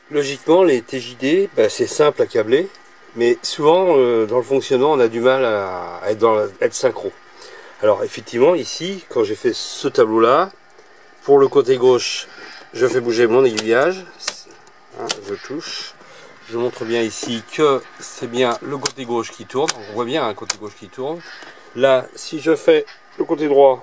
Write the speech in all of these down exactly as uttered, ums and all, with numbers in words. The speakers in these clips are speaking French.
Logiquement, les T J D, bah, c'est simple à câbler, mais souvent, euh, dans le fonctionnement, on a du mal à, à être, dans la, à être synchro. Alors, effectivement, ici, quand j'ai fait ce tableau-là, pour le côté gauche, je fais bouger mon aiguillage. Hein, je touche. Je montre bien ici que c'est bien le côté gauche qui tourne. On voit bien un côté gauche qui tourne. Là, si je fais le côté droit,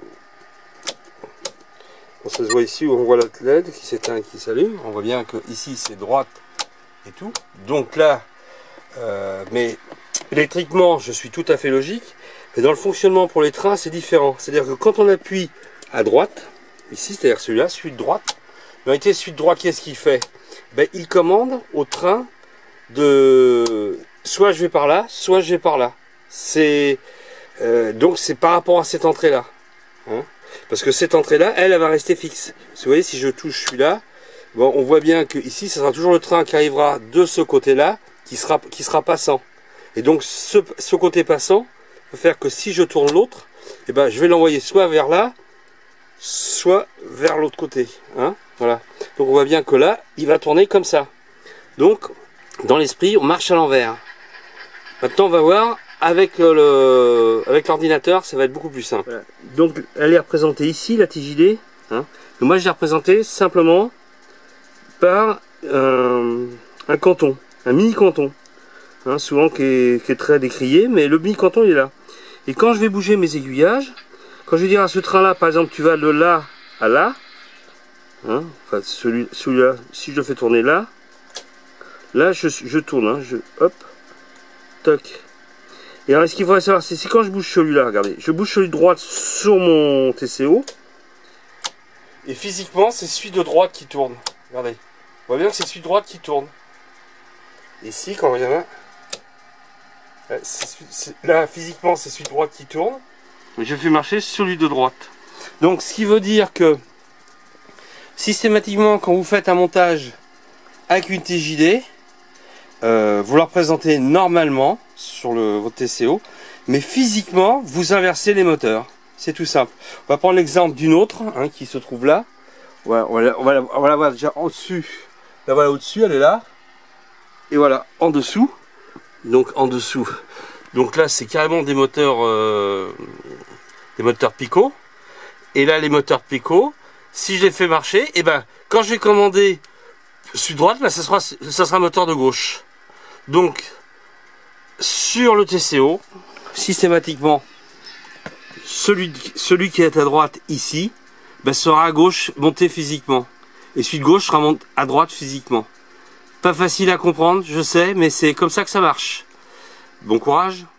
on se voit ici où on voit la L E D qui s'éteint, qui s'allume. On voit bien que ici c'est droite et tout. Donc là, euh, mais électriquement, je suis tout à fait logique. Mais dans le fonctionnement pour les trains, c'est différent. C'est-à-dire que quand on appuie à droite, ici, c'est-à-dire celui-là, celui de droite, en réalité, celui de droite, qu'est-ce qu'il fait? Ben, il commande au train de soit je vais par là, soit je vais par là. C'est euh, donc c'est par rapport à cette entrée-là. Hein, parce que cette entrée-là, elle, elle va rester fixe. Vous voyez, si je touche celui-là, bon, on voit bien que ici, ce sera toujours le train qui arrivera de ce côté-là, qui sera, qui sera passant. Et donc, ce, ce côté passant peut faire que si je tourne l'autre, eh ben, je vais l'envoyer soit vers là, soit vers l'autre côté. Hein, voilà. Donc, on voit bien que là, il va tourner comme ça. Donc, dans l'esprit, on marche à l'envers. Maintenant, on va voir avec le avec l'ordinateur, ça va être beaucoup plus simple. Voilà. Donc, elle est représentée ici, la T J D. Hein. Moi, je l'ai représentée simplement par un, un canton, un mini-canton. Hein, souvent qui est, qui est très décrié, mais le mini-canton, il est là. Et quand je vais bouger mes aiguillages, quand je vais dire à ce train-là, par exemple, tu vas de là à là, hein, enfin, celui, celui-là, si je le fais tourner là, là, je, je tourne, hein, je, hop, toc. Et alors, ce qu'il faudrait savoir, c'est quand je bouge celui-là, regardez, je bouge celui de droite sur mon T C O, et physiquement, c'est celui de droite qui tourne. Regardez, on voit bien que c'est celui de droite qui tourne. Ici, quand on regarde là, là, physiquement, c'est celui de droite qui tourne, mais je fais marcher celui de droite. Donc, ce qui veut dire que, systématiquement, quand vous faites un montage avec une T J D, Euh, vous la représentez normalement sur le, votre T C O, mais physiquement vous inversez les moteurs, c'est tout simple. On va prendre l'exemple d'une autre hein, qui se trouve là. Voilà, on, va la, on, va la, on va la voir déjà en dessus. La voilà au-dessus, elle est là, et voilà en dessous. Donc en dessous, donc là c'est carrément des moteurs euh, des moteurs Pico, et là les moteurs Pico, si je les fais marcher, et ben quand je vais commander celui de droite, ben, ça sera ça sera un moteur de gauche. Donc, sur le T C O, systématiquement, celui, celui qui est à droite ici, ben, sera à gauche monté physiquement. Et celui de gauche sera monté à droite physiquement. Pas facile à comprendre, je sais, mais c'est comme ça que ça marche. Bon courage!